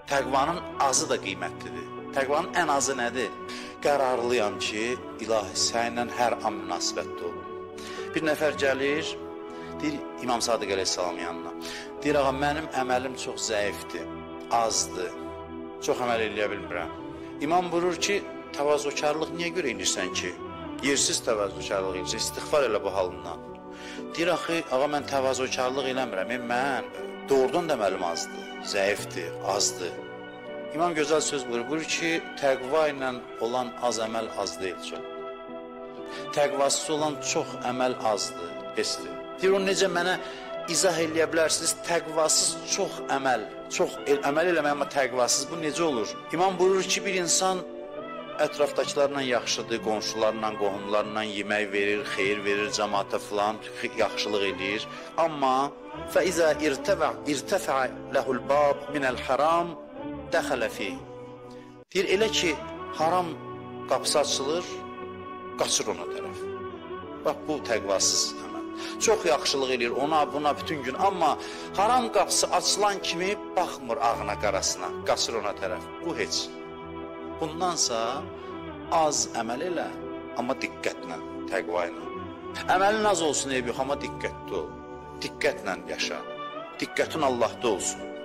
Təqvanın azı da qiymətlidir. Təqvanın ən azı nədir? Qərarlıyam ki, ilahi səylə hər an münasibətdə olum. Bir nəfər gəlir, deyir İmam Sadiq əleyhissalam yanına. Deyir, ağa, mənim əməlim çox zəifdir, azdır, çox əməl eləyə bilmirəm. İmam buyurur ki, təvazökarlıq niyə görə edirsən ki? Yersiz təvazökarlıq edirsən, istiğfar elə bu halından. Deyir, axı, ağa, mən təvazökarlıq eləmirəm, mən doğrudan da əməlim azdır, zəifdir, azdır. İmam gözəl söz buyurur ki, təqva ilə olan az əməl az deyil çox. Təqvasız olan çox əməl azdır, besdir. Deyir, o necə mənə izah eləyə bilərsiniz, təqvasız çox əməl eləmək, amma təqvasız bu necə olur? İmam buyurur ki, bir insan ətrafdakılarla yaxşıdır, qonşularla, qohumlarla yemək verir, xeyir verir, cəmaata filan yaxşılıq edir. Amma فَإِذَا اِرْتَفَعَ لَهُ الْبَابِ مِنَ الْحَرَامِ دَخَلَ فِيهِ Deyir, elə ki, haram qapısı açılır, qaçır ona tərəf. Bax, bu təqvasız əməl. Çox yaxşılıq edir ona, buna bütün gün. Amma haram qapısı açılan kimi baxmır ağına, qarasına, qaçır ona tərəf. Bu heç. Bundansa az əməl elə, amma diqqətlə, təqva ilə. Əməlin az olsun, eyb yox, amma diqqətli ol. Diqqətlə yaşa. Diqqətin Allahda olsun.